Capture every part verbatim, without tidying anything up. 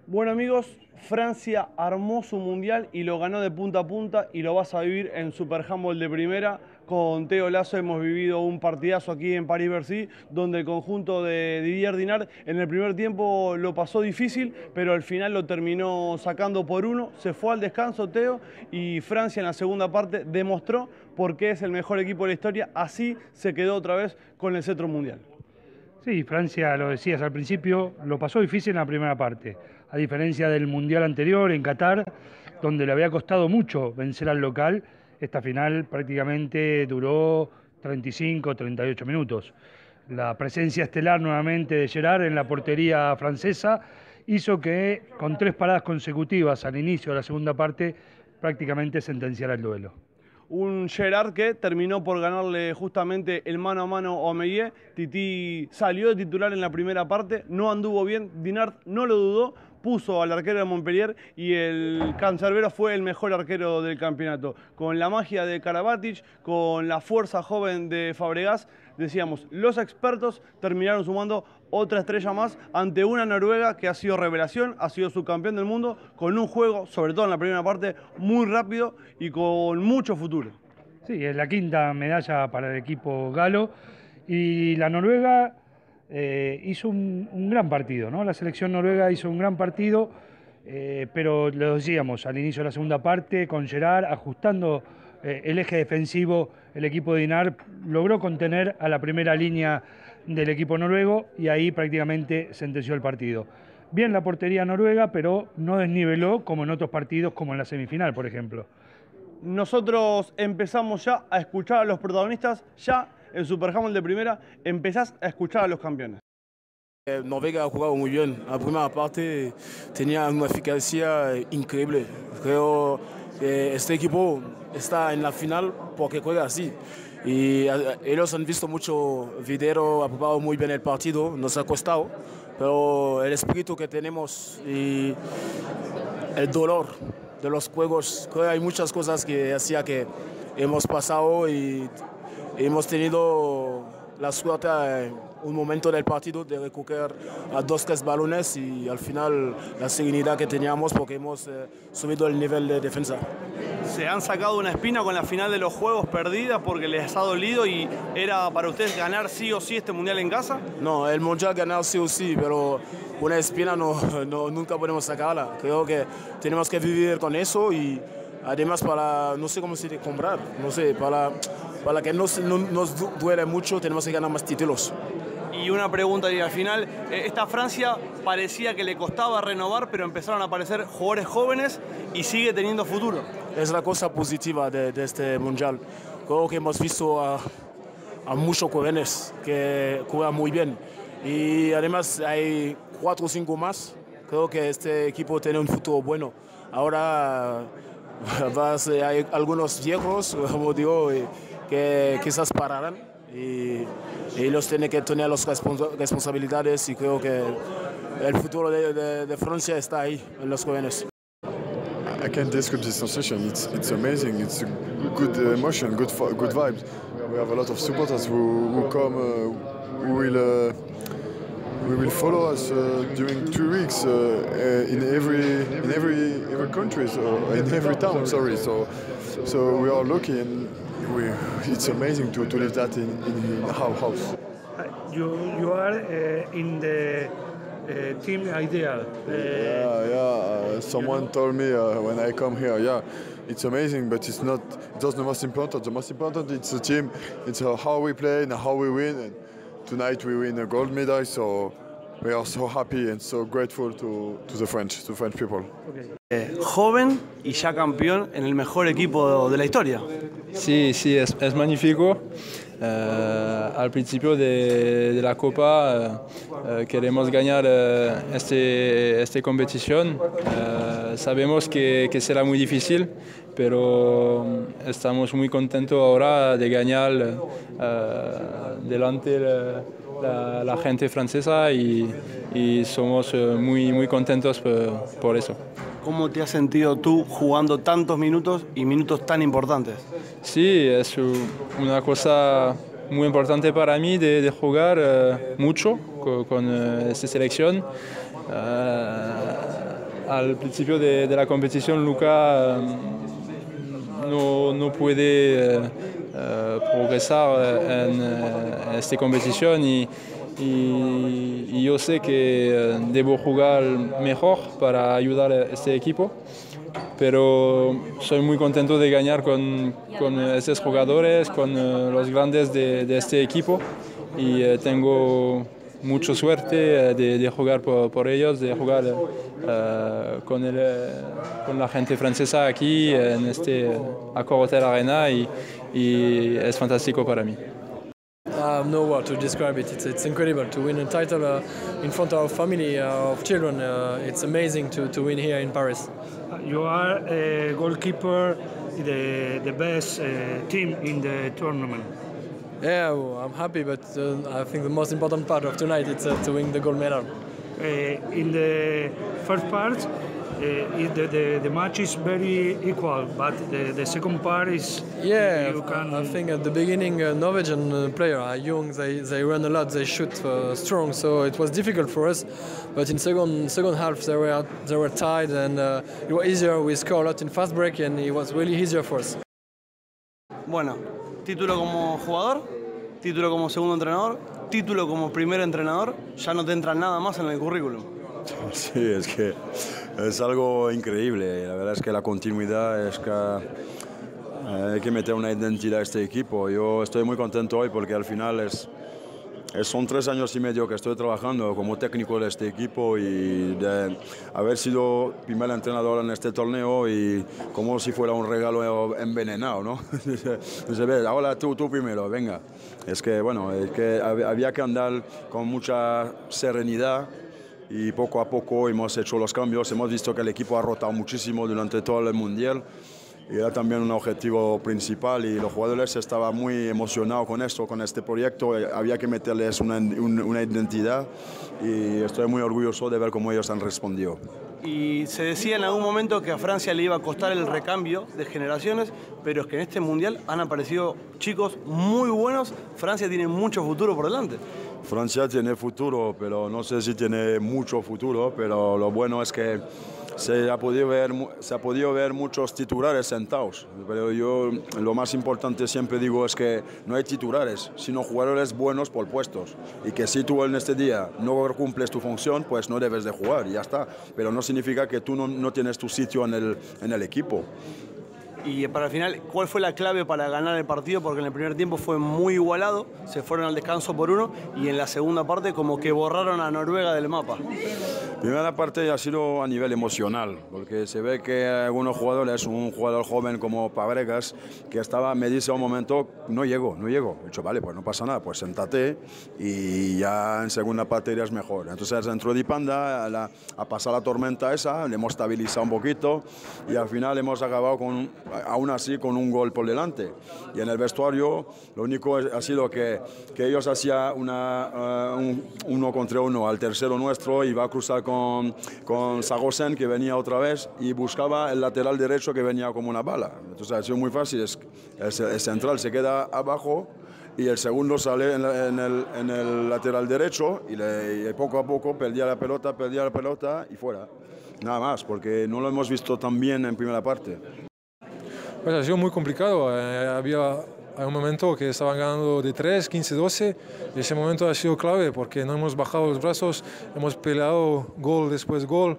Bueno amigos, Francia armó su mundial y lo ganó de punta a punta y lo vas a vivir en Super Handball de primera. Con Teo Lazo hemos vivido un partidazo aquí en París-Bercy, donde el conjunto de Didier Dinard en el primer tiempo lo pasó difícil, pero al final lo terminó sacando por uno. Se fue al descanso Teo y Francia en la segunda parte demostró por qué es el mejor equipo de la historia. Así se quedó otra vez con el cetro mundial. Sí, Francia, lo decías al principio, lo pasó difícil en la primera parte, a diferencia del Mundial anterior en Qatar, donde le había costado mucho vencer al local. Esta final prácticamente duró treinta y cinco, treinta y ocho minutos. La presencia estelar nuevamente de Gerard en la portería francesa hizo que, con tres paradas consecutivas al inicio de la segunda parte, prácticamente sentenciara el duelo. Un Gerard que terminó por ganarle justamente el mano a mano a Omeyer. Tití salió de titular en la primera parte, no anduvo bien, Dinard no lo dudó, puso al arquero de Montpellier y el cancerbero fue el mejor arquero del campeonato. Con la magia de Karabatic, con la fuerza joven de Fabregas, decíamos, los expertos terminaron sumando otra estrella más ante una Noruega que ha sido revelación, ha sido subcampeón del mundo, con un juego, sobre todo en la primera parte, muy rápido y con mucho futuro. Sí, es la quinta medalla para el equipo galo y la Noruega eh, hizo un, un gran partido, ¿no? La selección noruega hizo un gran partido, eh, pero lo decíamos al inicio de la segunda parte, con Gerard ajustando eh, el eje defensivo, el equipo de Dinard logró contener a la primera línea del equipo noruego y ahí prácticamente sentenció el partido. Bien la portería noruega, pero no desniveló como en otros partidos, como en la semifinal, por ejemplo. Nosotros empezamos ya a escuchar a los protagonistas, ya en Super Handball de primera empezás a escuchar a los campeones. Noruega ha jugado muy bien. La primera parte tenía una eficacia increíble. Creo que este equipo está en la final porque juega así. Y ellos han visto mucho video, ha preparado muy bien el partido, nos ha costado, pero el espíritu que tenemos y el dolor de los juegos, creo que hay muchas cosas que hacía que hemos pasado y hemos tenido la suerte en un momento del partido de recuperar a dos, tres balones y al final la serenidad que teníamos porque hemos eh, subido el nivel de defensa. Se han sacado una espina con la final de los Juegos perdida porque les ha dolido y era para ustedes ganar sí o sí este Mundial en casa. No, el Mundial ganar sí o sí, pero una espina no, no, nunca podemos sacarla. Creo que tenemos que vivir con eso y además para, no sé cómo se dice, comprar, no sé, para, para que no, no nos duele mucho tenemos que ganar más títulos. Y una pregunta, y al final, esta Francia parecía que le costaba renovar, pero empezaron a aparecer jugadores jóvenes y sigue teniendo futuro. Es la cosa positiva de, de este Mundial. Creo que hemos visto a, a muchos jóvenes que juegan muy bien. Y además hay cuatro o cinco más. Creo que este equipo tiene un futuro bueno. Ahora hay algunos viejos, como digo, que quizás pararán. Y ellos tienen que tener las responsabilidades y creo que el futuro de, de, de Francia está ahí, en los jóvenes. I can't describe this sensation. It's it's amazing. It's a good emotion, good good vibes. We have a lot of supporters who who come, uh, who will uh, who will follow us uh, during three weeks uh, uh, in every in every every country, so in every town. Sorry, so so we are lucky and we, it's amazing to to live that in in our house. You you are uh, in the Uh, team ideal. Uh, yeah, yeah. Uh, someone told me uh, when I come here, yeah, it's amazing, but it's not. That's the most important. The most important it's the team. It's uh, how we play and how we win. And tonight we win a gold medal, so we are so happy and so grateful to to the French, to French people. Okay. Eh, joven y ya campeón en el mejor equipo de la historia. Sí, sí, es, es magnífico. Uh, al principio de, de la Copa uh, uh, queremos ganar uh, este, esta competición. Uh, sabemos que, que será muy difícil, pero estamos muy contentos ahora de ganar uh, delante de la, la gente francesa y, y somos uh, muy, muy contentos por, por eso. ¿Cómo te has sentido tú jugando tantos minutos y minutos tan importantes? Sí, es una cosa muy importante para mí de, de jugar uh, mucho con, con uh, esta selección. Uh, al principio de, de la competición Luka um, no, no puede uh, uh, progresar en, uh, en esta competición y, y, y yo sé que uh, debo jugar mejor para ayudar a este equipo, pero soy muy contento de ganar con, con estos jugadores, con uh, los grandes de, de este equipo y uh, tengo mucha suerte de, de jugar por, por ellos, de jugar uh, con, el, con la gente francesa aquí en este Accor Hotel Arena y, y es fantástico para mí. I have no word to describe it. It's, it's incredible to win a title uh, in front of our family, uh, of children. Uh, it's amazing to, to win here in Paris. You are a goalkeeper, the, the best uh, team in the tournament. Yeah, well, I'm happy, but uh, I think the most important part of tonight is uh, to win the gold medal. Uh, in the first part, uh, the, the, the match is very equal, but the, the second part is... Yeah, you can... I think at the beginning, uh, Norwegian uh, players are young, they, they run a lot, they shoot uh, strong, so it was difficult for us. But in second second half, they were, they were tied, and uh, it was easier. We scored a lot in fast break, and it was really easier for us. Bueno, título como jugador, título como segundo entrenador, título como primer entrenador, ya no te entra nada más en el currículum. Sí, es que es algo increíble. La verdad es que la continuidad es que hay que meter una identidad a este equipo. Yo estoy muy contento hoy porque al final es, es, son tres años y medio que estoy trabajando como técnico de este equipo y de haber sido primer entrenador en este torneo y como si fuera un regalo envenenado, ¿no? Se ve, ahora tú, tú primero, venga. Es que, bueno, es que había que andar con mucha serenidad y poco a poco hemos hecho los cambios. Hemos visto que el equipo ha rotado muchísimo durante todo el Mundial y era también un objetivo principal y los jugadores estaban muy emocionados con esto, con este proyecto. Había que meterles una, una identidad y estoy muy orgulloso de ver cómo ellos han respondido. Y se decía en algún momento que a Francia le iba a costar el recambio de generaciones, pero es que en este Mundial han aparecido chicos muy buenos. Francia tiene mucho futuro por delante. Francia tiene futuro, pero no sé si tiene mucho futuro, pero lo bueno es que se ha podido ver, se ha podido ver muchos titulares sentados, pero yo lo más importante siempre digo es que no hay titulares, sino jugadores buenos por puestos, y que si tú en este día no cumples tu función, pues no debes de jugar y ya está, pero no significa que tú no, no tienes tu sitio en el, en el equipo. Y para el final, ¿cuál fue la clave para ganar el partido? Porque en el primer tiempo fue muy igualado, se fueron al descanso por uno y en la segunda parte como que borraron a Noruega del mapa. La primera parte ha sido a nivel emocional, porque se ve que algunos jugadores, un jugador joven como Fabregas, que estaba, me dice a un momento, no llego, no llego. He dicho, vale, pues no pasa nada, pues séntate y ya en segunda parte irías mejor. Entonces entró Di Panda a, la, a pasar la tormenta esa, le hemos estabilizado un poquito y al final hemos acabado con, aún así con un gol por delante. Y en el vestuario lo único ha sido que, que ellos hacían una, uh, un, uno contra uno al tercero nuestro, iba a cruzar con con, con Sagosen, que venía otra vez y buscaba el lateral derecho que venía como una bala. Entonces ha sido muy fácil, es, es, el central se queda abajo y el segundo sale en, la, en, el, en el lateral derecho y, le, y poco a poco perdía la pelota, perdía la pelota y fuera. Nada más, porque no lo hemos visto tan bien en primera parte. Pues ha sido muy complicado, eh, había... Hay un momento que estaban ganando de tres, quince, doce, y ese momento ha sido clave porque no hemos bajado los brazos, hemos peleado gol después gol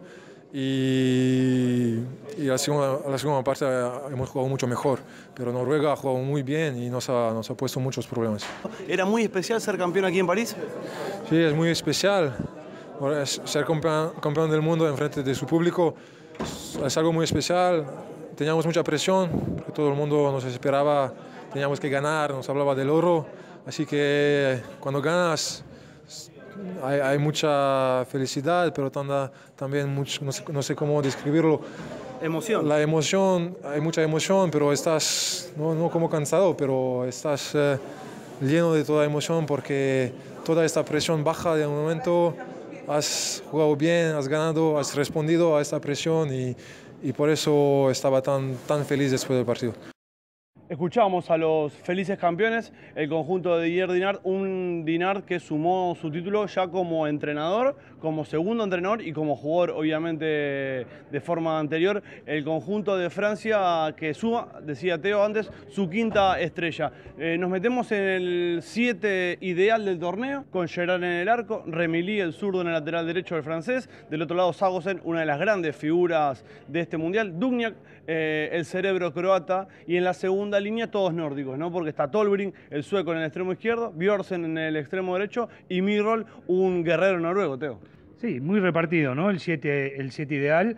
y, y la, segunda, la segunda parte hemos jugado mucho mejor, pero Noruega ha jugado muy bien y nos ha, nos ha puesto muchos problemas. ¿Era muy especial ser campeón aquí en París? Sí, es muy especial. Ser campeón, campeón del mundo en frente de su público es algo muy especial. Teníamos mucha presión porque todo el mundo nos esperaba. Teníamos que ganar, nos hablaba del oro, así que cuando ganas hay, hay mucha felicidad, pero también mucho, no sé, no sé cómo describirlo. Emoción. La emoción, hay mucha emoción, pero estás, no, no como cansado, pero estás eh, lleno de toda emoción porque toda esta presión baja de un momento, has jugado bien, has ganado, has respondido a esta presión y, y por eso estaba tan, tan feliz después del partido. Escuchábamos a los felices campeones, el conjunto de Didier Dinart, un Dinart que sumó su título ya como entrenador, como segundo entrenador y como jugador, obviamente, de forma anterior. El conjunto de Francia que suma, decía Teo antes, su quinta estrella. Eh, nos metemos en el siete ideal del torneo, con Gerard en el arco, Remilly, el zurdo en el lateral derecho del francés, del otro lado Sagosen, una de las grandes figuras de este mundial, Dugnac, eh, el cerebro croata, y en la segunda línea todos nórdicos, ¿no? Porque está Tolbring, el sueco en el extremo izquierdo, Bjørsen en el extremo derecho y Myhrvold, un guerrero noruego, Teo. Sí, muy repartido, ¿no? El siete el siete ideal,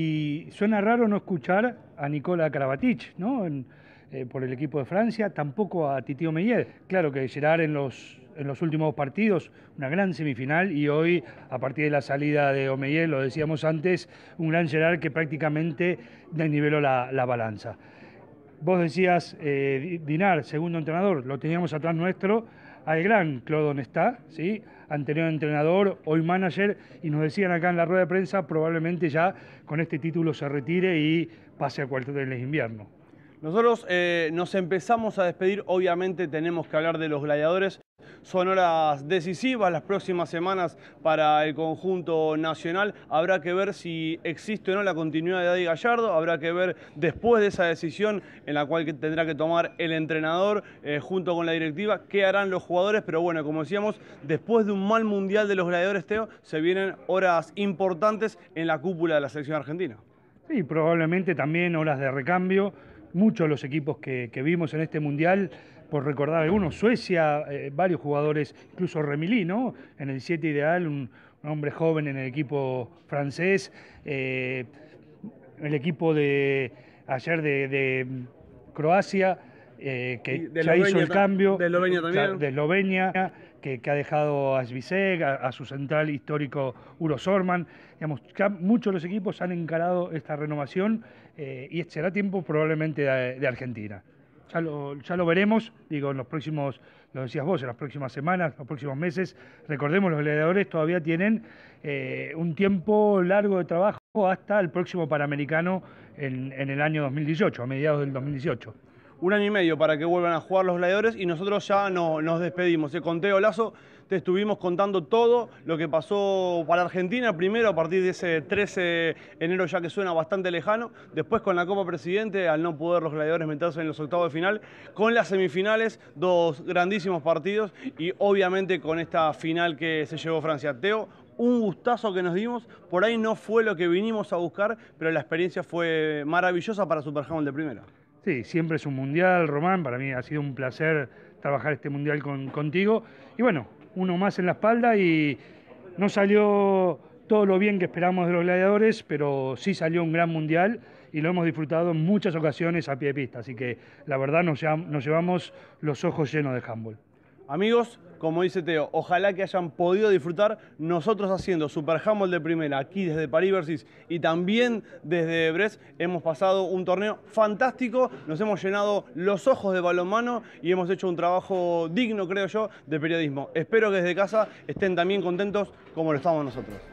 y suena raro no escuchar a Nikola Karabatic, ¿no? En, eh, por el equipo de Francia, tampoco a Titi Omeyer. Claro que Gerard en los, en los últimos partidos, una gran semifinal, y hoy, a partir de la salida de Omeyer, lo decíamos antes, un gran Gerard que prácticamente desniveló la, la balanza. Vos decías, eh, Dinart, segundo entrenador, lo teníamos atrás nuestro, al gran Claude Onesta, ¿sí? Anterior entrenador, hoy manager, y nos decían acá en la rueda de prensa, probablemente ya con este título se retire y pase a cuartel de invierno. Nosotros eh, nos empezamos a despedir, obviamente tenemos que hablar de los gladiadores. Son horas decisivas las próximas semanas para el conjunto nacional. Habrá que ver si existe o no la continuidad de Adi Gallardo. Habrá que ver después de esa decisión en la cual tendrá que tomar el entrenador eh, junto con la directiva qué harán los jugadores. Pero bueno, como decíamos, después de un mal mundial de los gladiadores, Teo, se vienen horas importantes en la cúpula de la selección argentina. Sí, probablemente también horas de recambio. Muchos de los equipos que, que vimos en este mundial, por recordar algunos, Suecia, eh, varios jugadores, incluso Remilly, ¿no? En el siete ideal, un, un hombre joven en el equipo francés, eh, el equipo de ayer de, de Croacia, eh, que de ya hizo el cambio, de Eslovenia también, de Eslovenia, que, que ha dejado a Svisek, a, a su central histórico Uros Orman. Digamos, ya muchos de los equipos han encarado esta renovación eh, y será tiempo probablemente de, de Argentina. Ya lo, ya lo veremos, digo, en los próximos, lo decías vos, en las próximas semanas, los próximos meses. Recordemos, los gladiadores todavía tienen eh, un tiempo largo de trabajo hasta el próximo Panamericano en, en el año dos mil dieciocho, a mediados del dos mil dieciocho. Un año y medio para que vuelvan a jugar los gladiadores y nosotros ya no, nos despedimos. Con Teo Lazo te estuvimos contando todo lo que pasó para Argentina, primero a partir de ese trece de enero, ya que suena bastante lejano, después con la Copa Presidente, al no poder los gladiadores meterse en los octavos de final, con las semifinales, dos grandísimos partidos y obviamente con esta final que se llevó Francia. Teo, un gustazo que nos dimos, por ahí no fue lo que vinimos a buscar, pero la experiencia fue maravillosa para Super Handball de primera. Sí, siempre es un mundial, Román, para mí ha sido un placer trabajar este mundial con, contigo. Y bueno, uno más en la espalda y no salió todo lo bien que esperamos de los gladiadores, pero sí salió un gran mundial y lo hemos disfrutado en muchas ocasiones a pie de pista. Así que la verdad nos, nos llevamos los ojos llenos de handball. Amigos, como dice Teo, ojalá que hayan podido disfrutar nosotros haciendo Super Handball de primera aquí desde París Versus y también desde Brest. Hemos pasado un torneo fantástico, nos hemos llenado los ojos de balonmano y hemos hecho un trabajo digno, creo yo, de periodismo. Espero que desde casa estén también contentos como lo estamos nosotros.